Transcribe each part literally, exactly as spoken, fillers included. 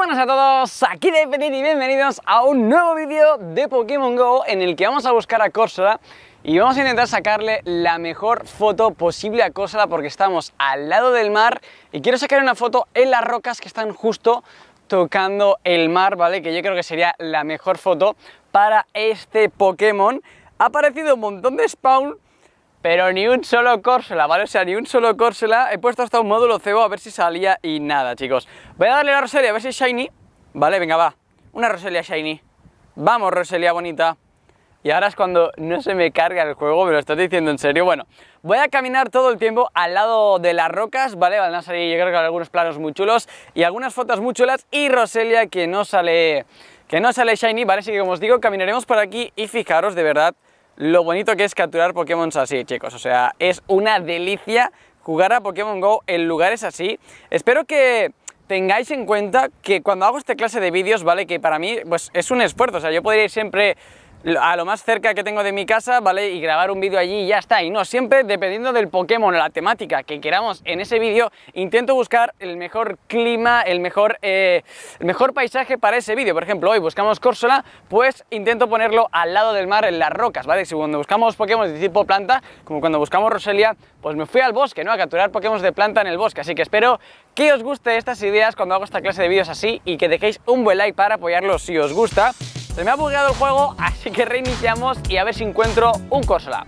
Buenas a todos, aquí Definit y bienvenidos a un nuevo vídeo de Pokémon GO en el que vamos a buscar a Corsola y vamos a intentar sacarle la mejor foto posible a Corsola porque estamos al lado del mar y quiero sacar una foto en las rocas que están justo tocando el mar, ¿vale? Que yo creo que sería la mejor foto para este Pokémon. Ha aparecido un montón de spawn, pero ni un solo Corsola, ¿vale? O sea, ni un solo Corsola. He puesto hasta un módulo cebo a ver si salía y nada, chicos. Voy a darle a la Roselia a ver si es Shiny. Vale, venga, va. Una Roselia Shiny. Vamos, Roselia bonita. Y ahora es cuando no se me carga el juego, me lo estás diciendo en serio. Bueno, voy a caminar todo el tiempo al lado de las rocas, ¿vale? Van a salir, yo creo que algunos planos muy chulos y algunas fotos muy chulas. Y Roselia que no sale, que no sale Shiny, ¿vale? Así que como os digo, caminaremos por aquí y fijaros de verdad lo bonito que es capturar Pokémon así, chicos. O sea, es una delicia jugar a Pokémon GO en lugares así. Espero que tengáis en cuenta que cuando hago esta clase de vídeos, ¿vale? Que para mí, pues, es un esfuerzo. O sea, yo podría ir siempre a lo más cerca que tengo de mi casa, ¿vale? Y grabar un vídeo allí y ya está. Y no, siempre dependiendo del Pokémon o la temática que queramos en ese vídeo, intento buscar el mejor clima, el mejor, eh, el mejor paisaje para ese vídeo. Por ejemplo, hoy buscamos Corsola, pues intento ponerlo al lado del mar en las rocas, ¿vale? Si cuando buscamos Pokémon de tipo planta, como cuando buscamos Roselia, pues me fui al bosque, ¿no? A capturar Pokémon de planta en el bosque. Así que espero que os guste estas ideas cuando hago esta clase de vídeos así y que dejéis un buen like para apoyarlo si os gusta. Se me ha bugueado el juego, así que reiniciamos y a ver si encuentro un Corsola.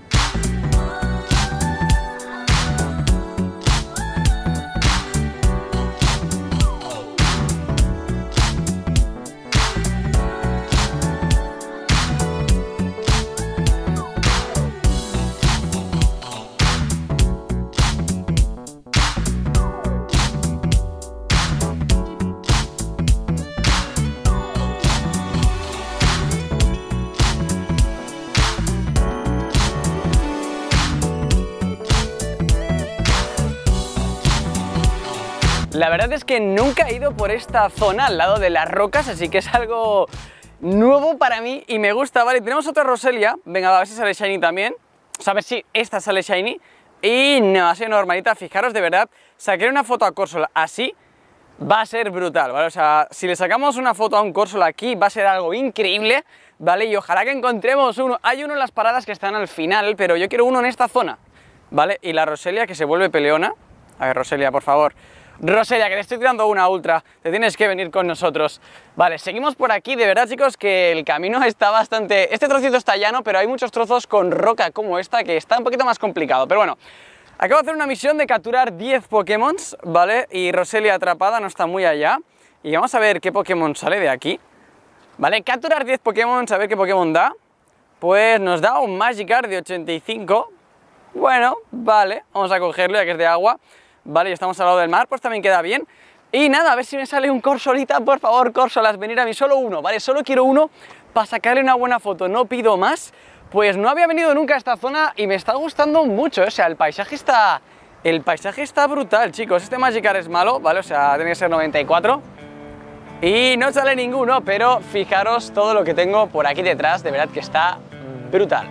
La verdad es que nunca he ido por esta zona al lado de las rocas, así que es algo nuevo para mí y me gusta, ¿vale? Tenemos otra Roselia, venga, a ver si sale Shiny también, o sea, a ver si esta sale Shiny. Y no, ha sido normalita, fijaros, de verdad, saqué una foto a Corsola así, va a ser brutal, ¿vale? O sea, si le sacamos una foto a un Corsola aquí, va a ser algo increíble, ¿vale? Y ojalá que encontremos uno. Hay uno en las paradas que están al final, pero yo quiero uno en esta zona, ¿vale? Y la Roselia que se vuelve peleona. A ver, Roselia, por favor. Roselia, que te estoy tirando una ultra, te tienes que venir con nosotros. Vale, seguimos por aquí, de verdad, chicos, que el camino está bastante... Este trocito está llano, pero hay muchos trozos con roca como esta que está un poquito más complicado. Pero bueno, acabo de hacer una misión de capturar diez Pokémon, ¿vale? Y Roselia atrapada no está muy allá. Y vamos a ver qué Pokémon sale de aquí. Vale, capturar diez Pokémon, a ver qué Pokémon da. Pues nos da un Magikarp de ochenta y cinco. Bueno, vale, vamos a cogerlo ya que es de agua. Vale, y estamos al lado del mar, pues también queda bien. Y nada, a ver si me sale un Corsolita, por favor, Corsolas, venir a mí, solo uno, ¿vale? Solo quiero uno para sacarle una buena foto, no pido más. Pues no había venido nunca a esta zona y me está gustando mucho, ¿eh? O sea, el paisaje está... El paisaje está brutal, chicos. Este Magikarp es malo, ¿vale? O sea, tiene que ser noventa y cuatro. Y no sale ninguno, pero fijaros todo lo que tengo por aquí detrás, de verdad que está brutal.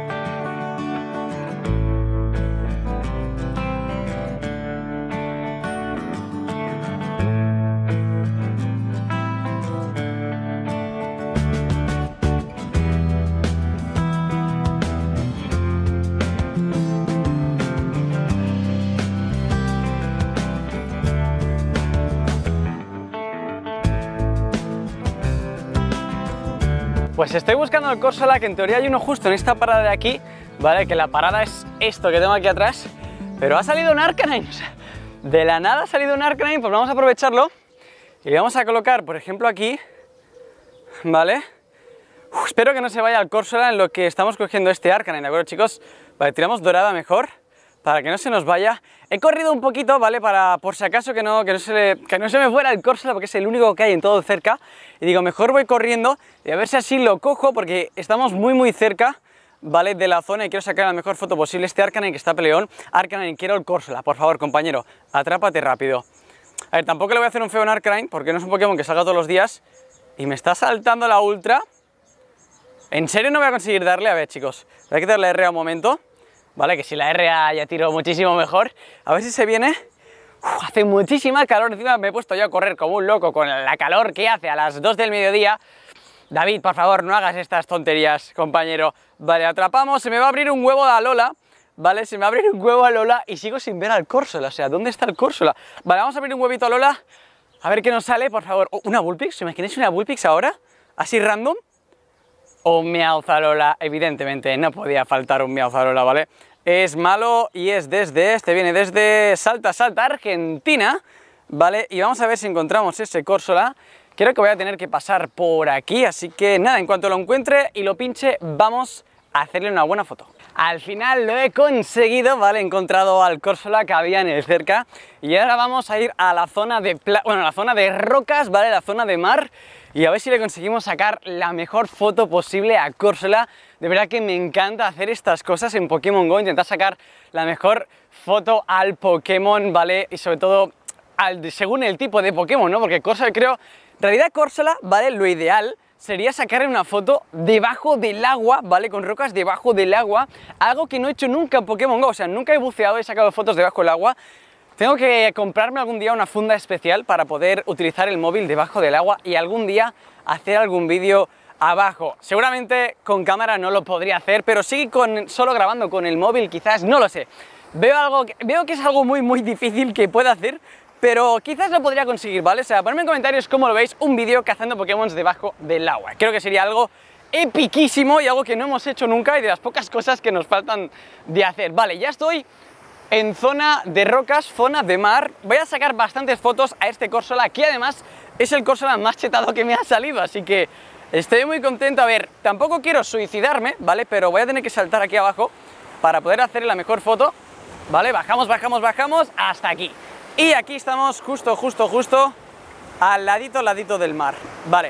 Pues estoy buscando el Corsola, que en teoría hay uno justo en esta parada de aquí, ¿vale? Que la parada es esto que tengo aquí atrás, pero ha salido un Arcanine, o sea, de la nada ha salido un Arcanine, pues vamos a aprovecharlo y le vamos a colocar, por ejemplo, aquí, ¿vale? Uf, espero que no se vaya al Corsola en lo que estamos cogiendo este Arcanine, ¿de acuerdo, chicos? Vale, tiramos dorada mejor, para que no se nos vaya. He corrido un poquito, ¿vale? Para, por si acaso, que no, que no, se, le, que no se me fuera el Corsola, porque es el único que hay en todo cerca. Y digo, mejor voy corriendo y a ver si así lo cojo, porque estamos muy, muy cerca, ¿vale? De la zona y quiero sacar la mejor foto posible. Este Arcanine que está peleón. Arcanine, quiero el Corsola, por favor, compañero. Atrápate rápido. A ver, tampoco le voy a hacer un feo en Arcanine, porque no es un Pokémon que salga todos los días. Y me está saltando la ultra. ¿En serio no voy a conseguir darle? A ver, chicos, voy a quitar la R A un momento. Vale, que si la R A ya tiro muchísimo mejor. A ver si se viene. Uf, hace muchísima calor, encima me he puesto yo a correr como un loco con la calor que hace a las dos del mediodía. David, por favor, no hagas estas tonterías, compañero. Vale, atrapamos, se me va a abrir un huevo a Lola. Vale, se me va a abrir un huevo a Lola y sigo sin ver al Córsola, o sea, ¿dónde está el Córsola? Vale, vamos a abrir un huevito a Lola, a ver qué nos sale, por favor. Oh, ¿una Bullpix? ¿Os imagináis una Bullpix ahora? ¿Así random? O un Meowth-Alola, evidentemente, no podía faltar un Meowth-Alola, ¿vale? Es malo y es desde, este viene desde Salta, Salta, Argentina, ¿vale? Y vamos a ver si encontramos ese Córsola. Creo que voy a tener que pasar por aquí, así que nada, en cuanto lo encuentre y lo pinche, vamos a hacerle una buena foto. Al final lo he conseguido, ¿vale? He encontrado al Córsola que había en el cerca y ahora vamos a ir a la zona de, bueno, la zona de rocas, ¿vale? La zona de mar y a ver si le conseguimos sacar la mejor foto posible a Córsola. De verdad que me encanta hacer estas cosas en Pokémon GO, intentar sacar la mejor foto al Pokémon, ¿vale? Y sobre todo al, según el tipo de Pokémon, ¿no? Porque Córsola, creo, en realidad Córsola, ¿vale? Lo ideal sería sacarle una foto debajo del agua, ¿vale? Con rocas debajo del agua, algo que no he hecho nunca en Pokémon GO, o sea, nunca he buceado y he sacado fotos debajo del agua. Tengo que comprarme algún día una funda especial para poder utilizar el móvil debajo del agua y algún día hacer algún vídeo abajo. Seguramente con cámara no lo podría hacer, pero sí con, solo grabando con el móvil quizás, no lo sé. Veo, algo, veo que es algo muy muy difícil que pueda hacer, pero quizás lo podría conseguir, ¿vale? O sea, ponedme en comentarios cómo lo veis, un vídeo cazando Pokémon debajo del agua. Creo que sería algo epiquísimo y algo que no hemos hecho nunca y de las pocas cosas que nos faltan de hacer. Vale, ya estoy en zona de rocas, zona de mar. Voy a sacar bastantes fotos a este Córsola, que además es el Córsola más chetado que me ha salido, así que estoy muy contento. A ver, tampoco quiero suicidarme, ¿vale? Pero voy a tener que saltar aquí abajo para poder hacer la mejor foto, ¿vale? Bajamos, bajamos, bajamos hasta aquí. Y aquí estamos justo, justo, justo al ladito, al ladito del mar. Vale.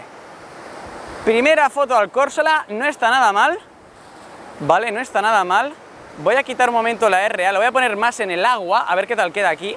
Primera foto al Córsola, no está nada mal. Vale, no está nada mal. Voy a quitar un momento la R A, lo voy a poner más en el agua, a ver qué tal queda aquí.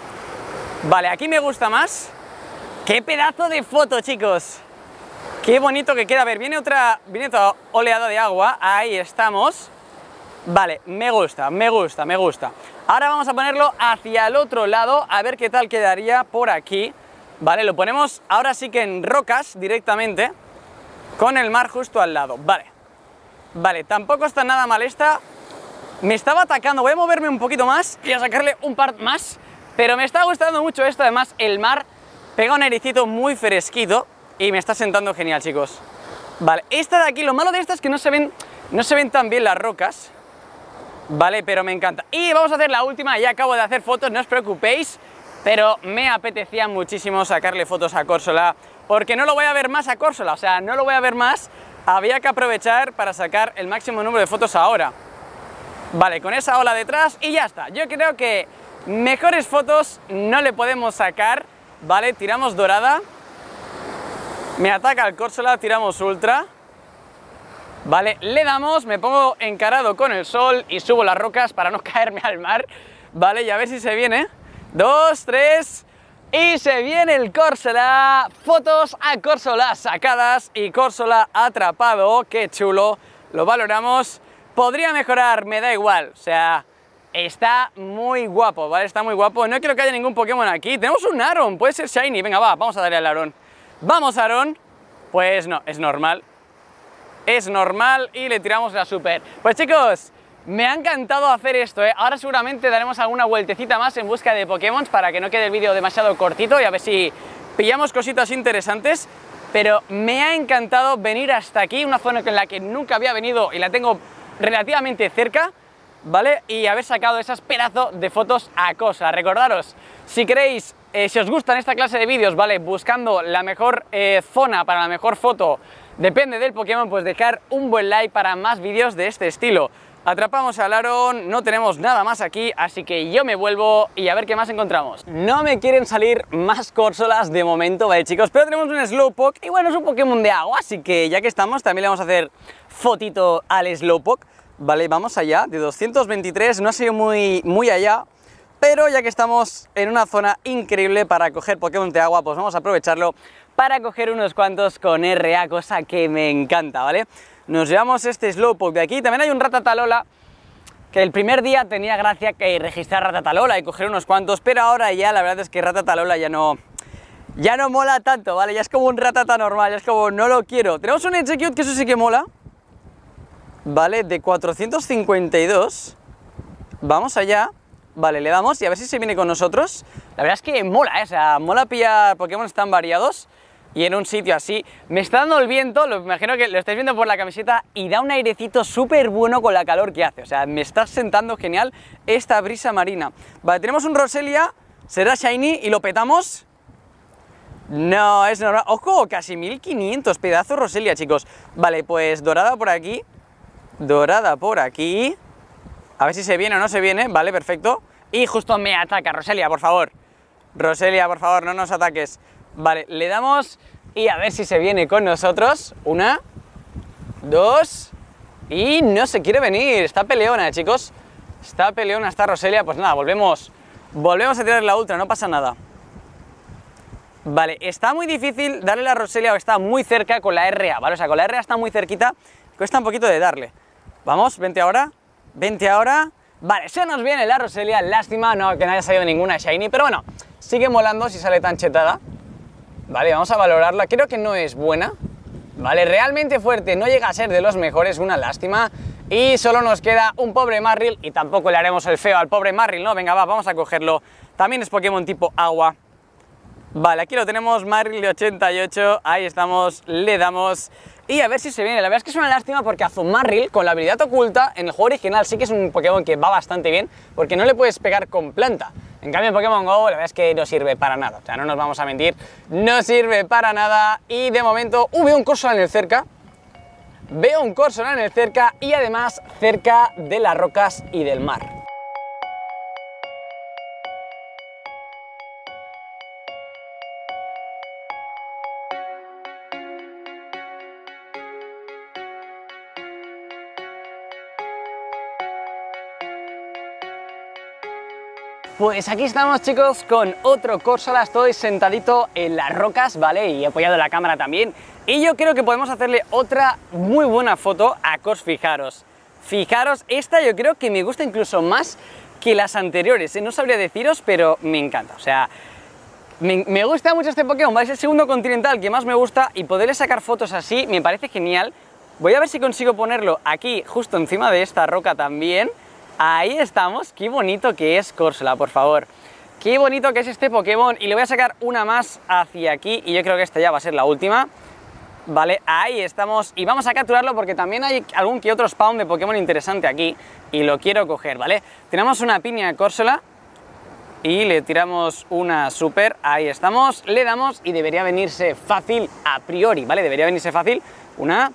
Vale, aquí me gusta más. ¡Qué pedazo de foto, chicos! ¡Qué bonito que queda! A ver, viene otra, viene otra oleada de agua, ahí estamos. Vale, me gusta, me gusta, me gusta. Ahora vamos a ponerlo hacia el otro lado, a ver qué tal quedaría por aquí. Vale, lo ponemos ahora sí que en rocas directamente, con el mar justo al lado. Vale, vale, tampoco está nada mal esta. Me estaba atacando, voy a moverme un poquito más y a sacarle un par más. Pero me está gustando mucho esto, además el mar pega un airicito muy fresquito y me está sentando genial, chicos. Vale, esta de aquí, lo malo de esta es que no se ven, no se ven tan bien las rocas. Vale, pero me encanta. Y vamos a hacer la última, ya acabo de hacer fotos, no os preocupéis, pero me apetecía muchísimo sacarle fotos a Córsola, porque no lo voy a ver más a Córsola, o sea, no lo voy a ver más, había que aprovechar para sacar el máximo número de fotos ahora. Vale, con esa ola detrás y ya está. Yo creo que mejores fotos no le podemos sacar, ¿vale? Tiramos dorada, me ataca el Córsola, tiramos ultra. Vale, le damos, me pongo encarado con el sol y subo las rocas para no caerme al mar. Vale, y a ver si se viene. Dos, tres, y se viene el Córsola. Fotos a Córsola sacadas y Córsola atrapado. Qué chulo, lo valoramos. Podría mejorar, me da igual, o sea, está muy guapo, ¿vale? Está muy guapo. No quiero que haya ningún Pokémon aquí. Tenemos un Aron, puede ser Shiny. Venga, va, vamos a darle al Aron. Vamos, Aron. Pues no, es normal. Es normal y le tiramos la super. Pues chicos, me ha encantado hacer esto, ¿eh? Ahora seguramente daremos alguna vueltecita más en busca de Pokémon para que no quede el vídeo demasiado cortito y a ver si pillamos cositas interesantes. Pero me ha encantado venir hasta aquí, una zona en la que nunca había venido y la tengo relativamente cerca, ¿vale? Y haber sacado esas pedazos de fotos a Córsola. Recordaros, si queréis, eh, si os gustan esta clase de vídeos, ¿vale? Buscando la mejor eh, zona para la mejor foto, depende del Pokémon, pues dejar un buen like para más vídeos de este estilo. Atrapamos al Aron, no tenemos nada más aquí, así que yo me vuelvo y a ver qué más encontramos. No me quieren salir más Córsolas de momento, ¿vale, chicos? Pero tenemos un Slowpoke y bueno, es un Pokémon de agua, así que ya que estamos, también le vamos a hacer fotito al Slowpoke. Vale, vamos allá, de doscientos veintitrés, no ha sido muy, muy allá, pero ya que estamos en una zona increíble para coger Pokémon de agua, pues vamos a aprovecharlo para coger unos cuantos con R A, cosa que me encanta, ¿vale? Nos llevamos este Slowpoke de aquí, también hay un Ratatalola que el primer día tenía gracia que registrar Ratatalola y coger unos cuantos, pero ahora ya la verdad es que Ratatalola ya no... Ya no mola tanto, ¿vale? Ya es como un Ratata normal, ya es como, no lo quiero. Tenemos un Execute que eso sí que mola, ¿vale? De cuatrocientos cincuenta y dos. Vamos allá. Vale, le damos y a ver si se viene con nosotros. La verdad es que mola, ¿eh? O sea, mola pillar Pokémon tan variados y en un sitio así. Me está dando el viento, lo imagino que lo estáis viendo por la camiseta, y da un airecito súper bueno con la calor que hace. O sea, me está sentando genial esta brisa marina. Vale, tenemos un Roselia, será Shiny y lo petamos. No, es normal. ¡Ojo! Casi mil quinientos, pedazo Roselia, chicos. Vale, pues dorada por aquí. Dorada por aquí. A ver si se viene o no se viene. Vale, perfecto. Y justo me ataca Roselia, por favor. Roselia, por favor, no nos ataques. Vale, le damos y a ver si se viene con nosotros. Una, dos, y no se quiere venir. Está peleona, chicos. Está peleona esta Roselia. Pues nada, volvemos. Volvemos a tirar la ultra, no pasa nada. Vale, está muy difícil darle la Roselia o está muy cerca con la R A, ¿vale? O sea, con la R A está muy cerquita, cuesta un poquito de darle. Vamos, vente ahora, vente ahora. Vale, se nos viene la Roselia, lástima no que no haya salido ninguna Shiny, pero bueno, sigue molando si sale tan chetada. Vale, vamos a valorarla, creo que no es buena. Vale, realmente fuerte, no llega a ser de los mejores, una lástima. Y solo nos queda un pobre Marill y tampoco le haremos el feo al pobre Marill, ¿no? Venga, va, vamos a cogerlo. También es Pokémon tipo agua. Vale, aquí lo tenemos, Marill de ochenta y ocho, ahí estamos, le damos y a ver si se viene. La verdad es que es una lástima porque Azumarill con la habilidad oculta en el juego original sí que es un Pokémon que va bastante bien porque no le puedes pegar con planta. En cambio en Pokémon GO la verdad es que no sirve para nada, o sea, no nos vamos a mentir, no sirve para nada y de momento uh, veo un Corsola en el cerca, veo un Corsola en el cerca y además cerca de las rocas y del mar. Pues aquí estamos, chicos, con otro Corsola. Estoy sentadito en las rocas, ¿vale? Y he apoyado la cámara también. Y yo creo que podemos hacerle otra muy buena foto a Cors. Fijaros. Fijaros, esta yo creo que me gusta incluso más que las anteriores, ¿eh? No sabría deciros, pero me encanta. O sea, me, me gusta mucho este Pokémon, ¿vale? Es el segundo continental que más me gusta y poderle sacar fotos así me parece genial. Voy a ver si consigo ponerlo aquí, justo encima de esta roca también. Ahí estamos, qué bonito que es Corsola, por favor. Qué bonito que es este Pokémon. Y le voy a sacar una más hacia aquí y yo creo que esta ya va a ser la última. Vale, ahí estamos. Y vamos a capturarlo porque también hay algún que otro spawn de Pokémon interesante aquí y lo quiero coger, ¿vale? Tenemos una piña Corsola y le tiramos una super. Ahí estamos, le damos y debería venirse fácil a priori, ¿vale? Debería venirse fácil. Una...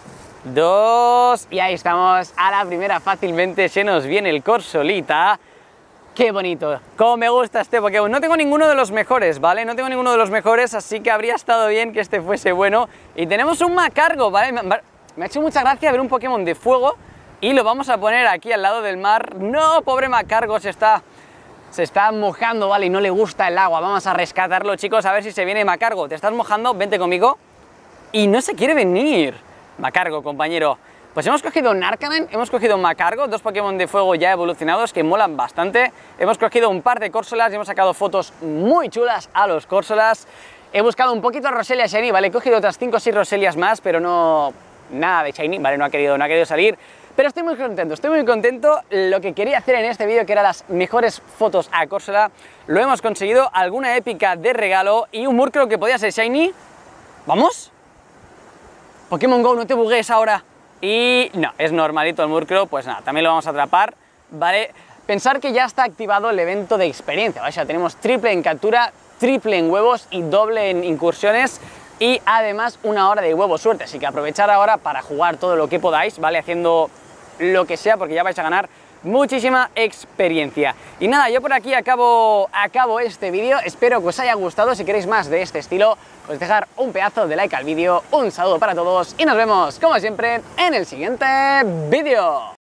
Dos, y ahí estamos, a la primera fácilmente se nos viene el Corsolita. Qué bonito, cómo me gusta este Pokémon. No tengo ninguno de los mejores, ¿vale? No tengo ninguno de los mejores, así que habría estado bien que este fuese bueno. Y tenemos un Magcargo, ¿vale? Me ha hecho mucha gracia ver un Pokémon de fuego y lo vamos a poner aquí al lado del mar. No, pobre Magcargo, se está, se está mojando, ¿vale? Y no le gusta el agua. Vamos a rescatarlo, chicos, a ver si se viene Magcargo. ¿Te estás mojando? Vente conmigo. Y no se quiere venir. Magcargo, compañero. Pues hemos cogido Narcanen, hemos cogido Magcargo, dos Pokémon de fuego ya evolucionados que molan bastante. Hemos cogido un par de Corsolas y hemos sacado fotos muy chulas a los Corsolas. He buscado un poquito Roselia Shiny, ¿vale? He cogido otras cinco o seis Roselias más, pero no... nada de Shiny, ¿vale? No ha querido, no ha querido salir. Pero estoy muy contento, estoy muy contento. Lo que quería hacer en este vídeo, que eran las mejores fotos a Corsola, lo hemos conseguido. Alguna épica de regalo y un Murkrow que podía ser Shiny. ¿Vamos? Pokémon GO, no te bugues ahora. Y no, es normalito el Murkrow, pues nada, también lo vamos a atrapar, ¿vale? Pensar que ya está activado el evento de experiencia, ¿vale? O sea, tenemos triple en captura, triple en huevos y doble en incursiones y además una hora de huevo suerte, así que aprovechar ahora para jugar todo lo que podáis, ¿vale? Haciendo lo que sea porque ya vais a ganar muchísima experiencia. Y nada, yo por aquí acabo, acabo este vídeo, espero que os haya gustado. Si queréis más de este estilo, pues dejar un pedazo de like al vídeo, un saludo para todos y nos vemos, como siempre, en el siguiente vídeo.